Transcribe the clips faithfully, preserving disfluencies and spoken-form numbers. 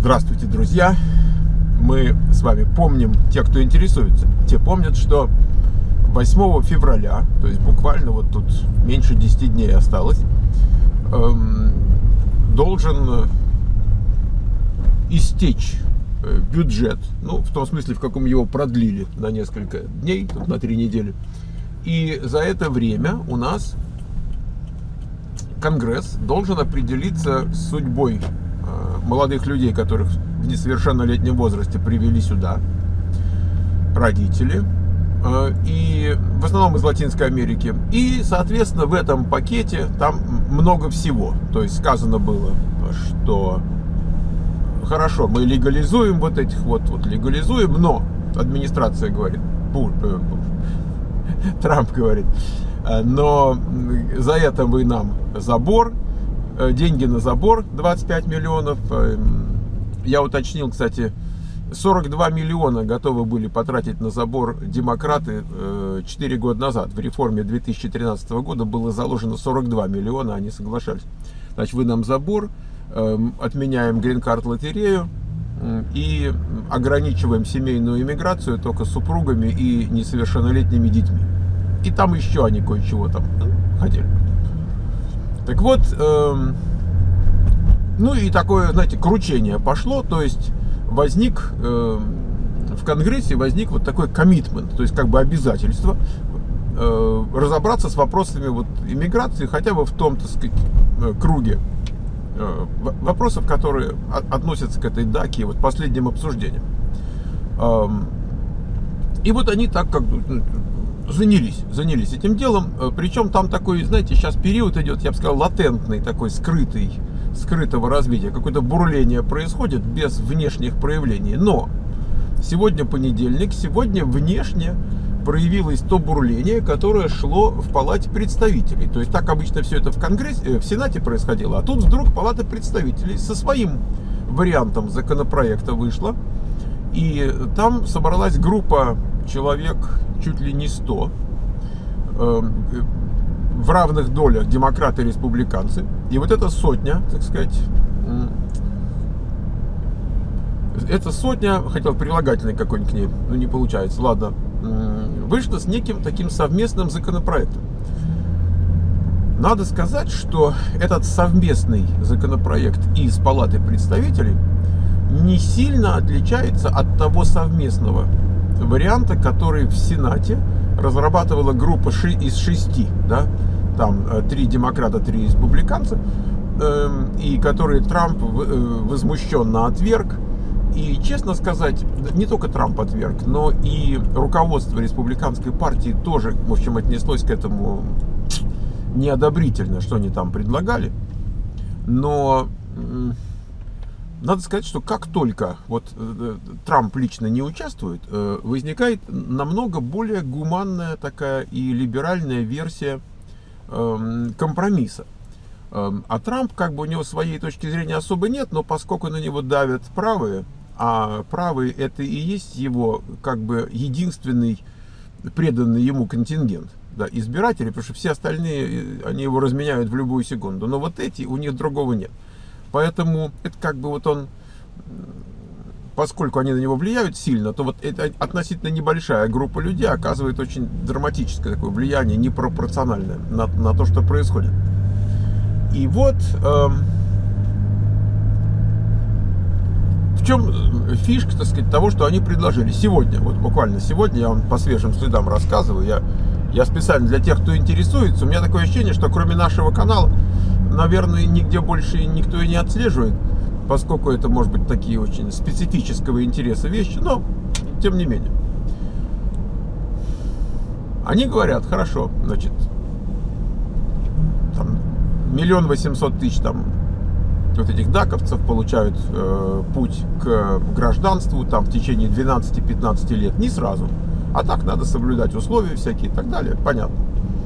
Здравствуйте, друзья! Мы с вами помним, те, кто интересуется, те помнят, что восьмого февраля, то есть буквально вот тут меньше десяти дней осталось, эм, должен истечь бюджет, ну, в том смысле, в каком его продлили на несколько дней, тут на три недели. И за это время у нас Конгресс должен определиться с судьбой молодых людей, которых в несовершеннолетнем возрасте привели сюда, родители, и в основном из Латинской Америки. И, соответственно, в этом пакете там много всего. То есть сказано было, что хорошо, мы легализуем вот этих вот, вот легализуем, но администрация говорит, Трамп говорит, но за это вы нам забор, деньги на забор двадцать пять миллионов. Я уточнил, кстати, сорок два миллиона готовы были потратить на забор демократы четыре года назад. В реформе две тысячи тринадцатого года было заложено сорок два миллиона, они соглашались. Значит, вы нам забор, отменяем грин-карт лотерею и ограничиваем семейную иммиграцию только с супругами и несовершеннолетними детьми. И там еще они кое-чего там хотели. Так вот, эм, ну и такое, знаете, кручение пошло, то есть возник, э, в Конгрессе возник вот такой коммитмент, то есть как бы обязательство э, разобраться с вопросами вот иммиграции, хотя бы в том, так сказать, круге э, вопросов, которые относятся к этой даке, вот последним обсуждениям. Эм, и вот они так как бы занялись, занялись этим делом, причем там такой, знаете, сейчас период идет, я бы сказал, латентный, такой скрытый, скрытого развития, какое-то бурление происходит без внешних проявлений, но сегодня понедельник, сегодня внешне проявилось то бурление, которое шло в Палате представителей, то есть так обычно все это в Конгрессе, в Сенате происходило, а тут вдруг Палата представителей со своим вариантом законопроекта вышла, и там собралась группа человек чуть ли не сто, э, в равных долях демократы и республиканцы. И вот эта сотня, так сказать, э, эта сотня, хотел прилагательный какой-нибудь к ней, но не получается, ладно, э, вышла с неким таким совместным законопроектом. Надо сказать, что этот совместный законопроект из Палаты представителей не сильно отличается от того совместного варианта, который в Сенате разрабатывала группа из шести, да, там три демократа, три республиканца, э, и которые Трамп возмущенно отверг. И, честно сказать, не только Трамп отверг, но и руководство республиканской партии тоже, в общем, отнеслось к этому неодобрительно, что они там предлагали. Но надо сказать, что как только вот Трамп лично не участвует, возникает намного более гуманная такая и либеральная версия компромисса. А Трамп, как бы, у него своей точки зрения особо нет, но поскольку на него давят правые, а правые это и есть его как бы единственный преданный ему контингент, да, избиратели, потому что все остальные, они его разменяют в любую секунду, но вот эти, у них другого нет. Поэтому это как бы вот он, поскольку они на него влияют сильно, то вот это относительно небольшая группа людей оказывает очень драматическое такое влияние, непропорциональное на, на то, что происходит. И вот э, в чем фишка, так сказать, того, что они предложили сегодня, вот буквально сегодня, я вам по свежим следам рассказываю, я, я специально для тех, кто интересуется, у меня такое ощущение, что кроме нашего канала, наверное, нигде больше никто и не отслеживает, поскольку это, может быть, такие очень специфического интереса вещи, но тем не менее. Они говорят, хорошо, значит, там, миллион восемьсот тысяч там вот этих даковцев получают э, путь к гражданству там в течение двенадцати-пятнадцати лет, не сразу, а так надо соблюдать условия всякие и так далее, понятно.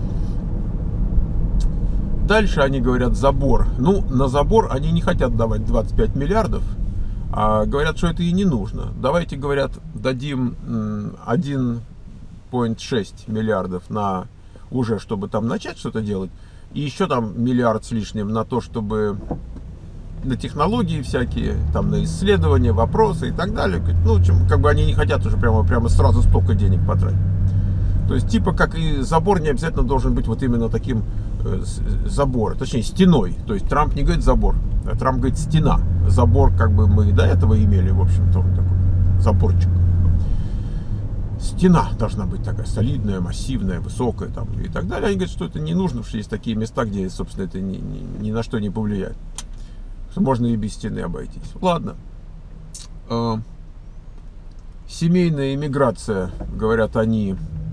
Дальше они говорят забор. Ну, на забор они не хотят давать двадцать пять миллиардов, а говорят, что это и не нужно. Давайте, говорят, дадим один целых шесть десятых миллиардов на уже, чтобы там начать что-то делать, и еще там миллиард с лишним на то, чтобы на технологии всякие, там, на исследования, вопросы и так далее. Ну, в общем, как бы они не хотят уже прямо, прямо сразу столько денег потратить. То есть, типа, как и забор не обязательно должен быть вот именно таким э, забор, точнее, стеной. То есть, Трамп не говорит забор, а Трамп говорит стена. Забор, как бы, мы и до этого имели, в общем-то, вот такой заборчик. Стена должна быть такая солидная, массивная, высокая, там, и так далее. Они говорят, что это не нужно, что есть такие места, где, собственно, это ни, ни, ни на что не повлияет. Что можно и без стены обойтись. Ладно. Э, семейная иммиграция, говорят они,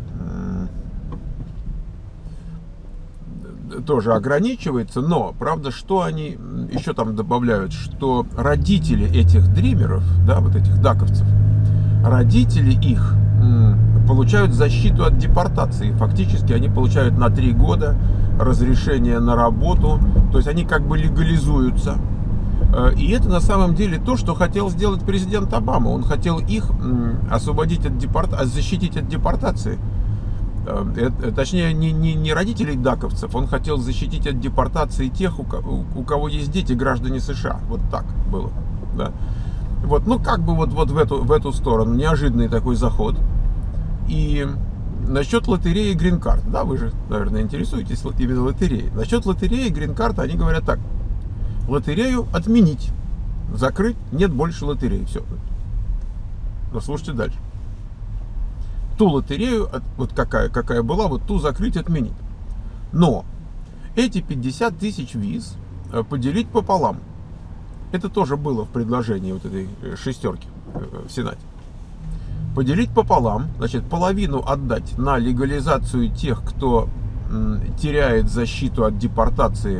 тоже ограничивается, но, правда, что они еще там добавляют, что родители этих дримеров, да, вот этих даковцев, родители их получают защиту от депортации. Фактически они получают на три года разрешение на работу, то есть они как бы легализуются. И это на самом деле то, что хотел сделать президент Обама. Он хотел их освободить от депортации, защитить от депортации. Точнее, не, не, не родителей даковцев, он хотел защитить от депортации тех, у кого, у кого есть дети, граждане США. Вот так было. Да? Вот, ну, как бы вот, вот в, эту, в эту сторону. Неожиданный такой заход. И насчет лотереи грин-карт. Да, вы же, наверное, интересуетесь именно лотереей. Насчет лотереи грин-карт они говорят так. Лотерею отменить. Закрыть. Нет больше лотереи. Все. Но слушайте дальше. Ту лотерею, вот какая, какая была, вот ту закрыть, отменить. Но эти пятьдесят тысяч виз поделить пополам. Это тоже было в предложении вот этой шестерки в Сенате. Поделить пополам, значит, половину отдать на легализацию тех, кто теряет защиту от депортации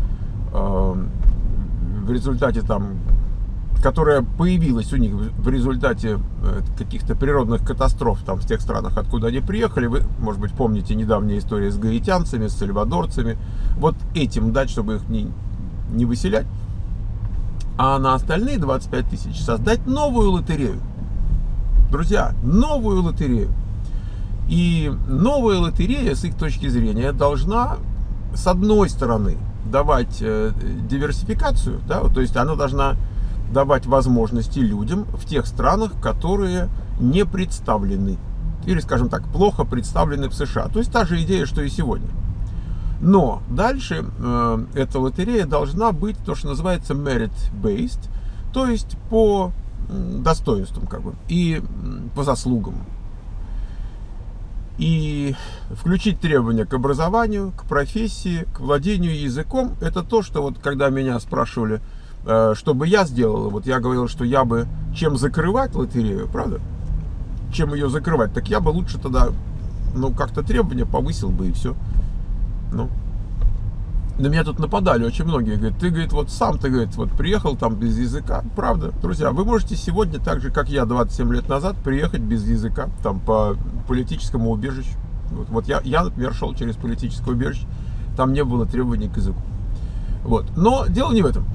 в результате там, которая появилась у них в результате каких-то природных катастроф там в тех странах, откуда они приехали. Вы, может быть, помните недавние истории с гаитянцами, с сальвадорцами. Вот этим дать, чтобы их не, не выселять. А на остальные двадцать пять тысяч создать новую лотерею. Друзья, новую лотерею. И новая лотерея, с их точки зрения, должна, с одной стороны, давать э, диверсификацию, да, то есть она должна давать возможности людям в тех странах, которые не представлены. Или, скажем так, плохо представлены в США. То есть та же идея, что и сегодня. Но дальше э, эта лотерея должна быть то, что называется merit-based, то есть по достоинствам как бы, и по заслугам. И включить требования к образованию, к профессии, к владению языком. Это то, что вот когда меня спрашивали, что бы я сделал, вот я говорил, что я бы, чем закрывать лотерею, правда? Чем ее закрывать, так я бы лучше тогда, ну, как-то требования повысил бы и все. Ну, на меня тут нападали очень многие, говорят, ты, говорит, вот сам ты, говорит, вот приехал там без языка. Правда, друзья, вы можете сегодня, так же, как я двадцать семь лет назад, приехать без языка, там, по политическому убежищу. Вот, вот я, я, например, шел через политическое убежище, там не было требований к языку. Вот, но дело не в этом.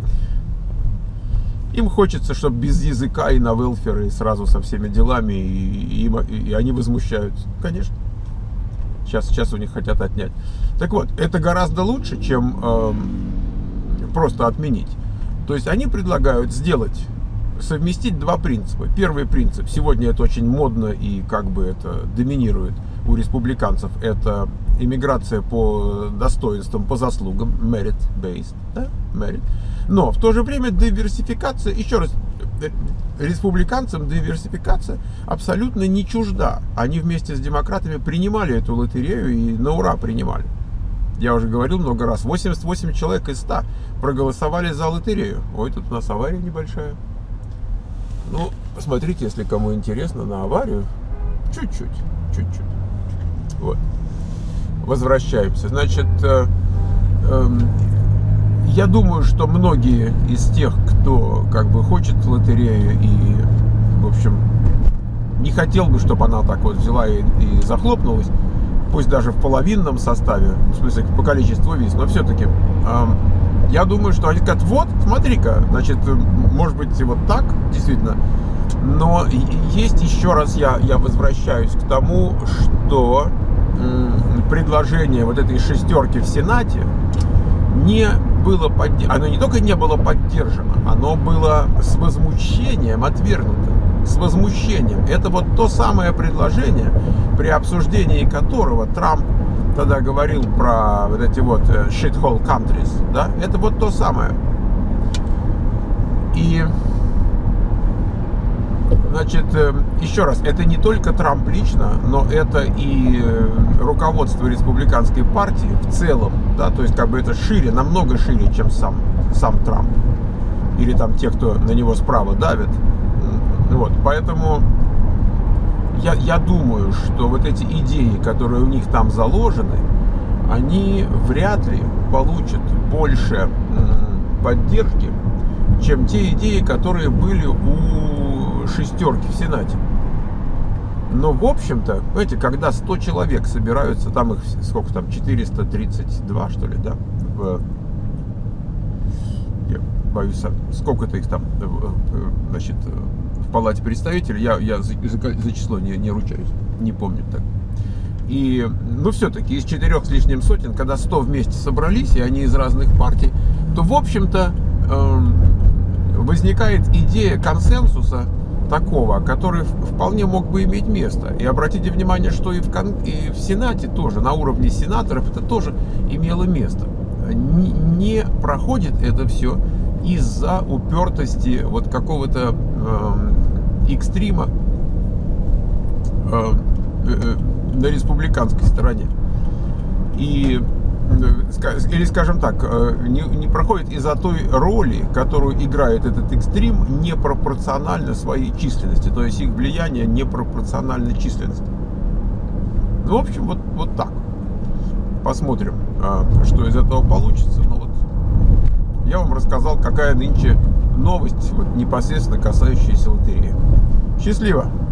Им хочется, чтобы без языка и на велфер, и сразу со всеми делами, и, и, и они возмущаются. Конечно. Сейчас, сейчас у них хотят отнять. Так вот, это гораздо лучше, чем э, просто отменить. То есть они предлагают сделать, совместить два принципа. Первый принцип, сегодня это очень модно и как бы это доминирует у республиканцев, это иммиграция по достоинствам, по заслугам, merit-based, да? Merit. Но в то же время диверсификация, еще раз, республиканцам диверсификация абсолютно не чужда. Они вместе с демократами принимали эту лотерею и на ура принимали. Я уже говорил много раз, восемьдесят восемь человек из ста проголосовали за лотерею. Ой, тут у нас авария небольшая. Ну, посмотрите, если кому интересно, на аварию. Чуть-чуть, чуть-чуть. Вот. Возвращаемся. Значит, э, э, я думаю, что многие из тех, кто как бы хочет лотерею и, в общем, не хотел бы, чтобы она так вот взяла и, и захлопнулась, пусть даже в половинном составе, в смысле по количеству виз, но все-таки э, я думаю, что они говорят, вот, смотри-ка, значит, может быть, вот так, действительно, но есть еще раз, я, я возвращаюсь к тому, что м, предложение вот этой шестерки в Сенате не было поддержано, оно не только не было поддержано, оно было с возмущением отвергнуто. С возмущением. Это вот то самое предложение, при обсуждении которого Трамп тогда говорил про вот эти вот shithole countries, да, это вот то самое. И, значит, еще раз, это не только Трамп лично, но это и руководство республиканской партии в целом, да, то есть как бы это шире, намного шире, чем сам, сам Трамп. Или там те, кто на него справа давит. Вот, поэтому я, я думаю, что вот эти идеи, которые у них там заложены, они вряд ли получат больше поддержки, чем те идеи, которые были у шестерки в Сенате. Но, в общем-то, знаете, когда сто человек собираются, там их, сколько там, четыреста тридцать два, что ли, да, в, я боюсь, сколько-то их там, значит, в Палате представителей, я, я за, за, за число не, не ручаюсь, не помню так. И, ну, все-таки из четырех с лишним сотен, когда сто вместе собрались, и они из разных партий, то, в общем-то, э, возникает идея консенсуса такого, который вполне мог бы иметь место. И обратите внимание, что и в, кон, и в Сенате тоже, на уровне сенаторов, это тоже имело место. Не, не проходит это все из-за упертости вот какого-то э, экстрима э, э, на республиканской стороне. И, или, скажем так, не, не проходит из-за той роли, которую играет этот экстрим, непропорционально своей численности. То есть их влияние непропорционально численности. Ну, в общем, вот, вот так. Посмотрим, что из этого получится. Ну, вот я вам рассказал, какая нынче новость, вот, непосредственно касающаяся лотереи. Счастливо!